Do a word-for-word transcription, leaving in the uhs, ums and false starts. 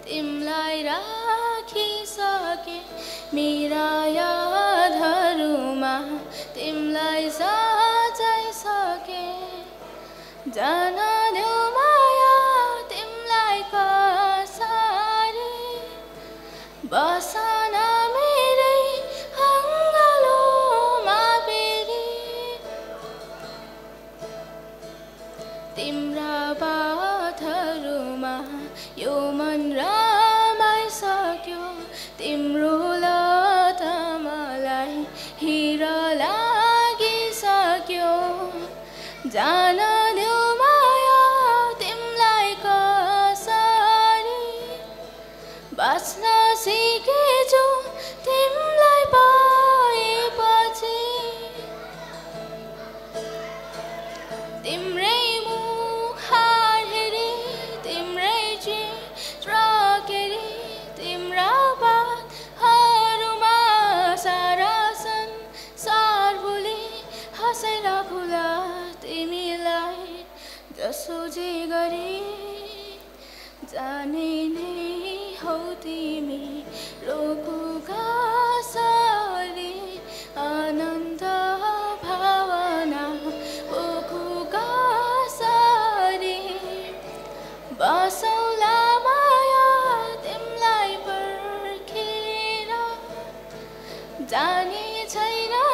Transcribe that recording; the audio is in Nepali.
तिमलाई राखिसके मेरा यादहरूमा तिमलाई सजाइसके जान देऊ माया तिमलाई कसरी बसन मेरै अङ्गालोमा फेरि तिम्रा बातहरूमा यो मन रमाइसक्यो तिम्रो लत मलाई हिरा लागिसक्यो जान देऊ माया तिमलाई कसरी बाँच्न सिकेछु तिमलाई पाएपछि तिम्रै मुखार हेरी तिम्रै चित्र केरी तिम्रा बातहरूमा सारा संसार भुली हँसेर खुला तिमीलाई जसो जे गरी जाने नै हौ तिमी रोकुका सरी आनन्द भावना ओकुका सरी बसौला माया तिमलाई पर्खेर जाने छैन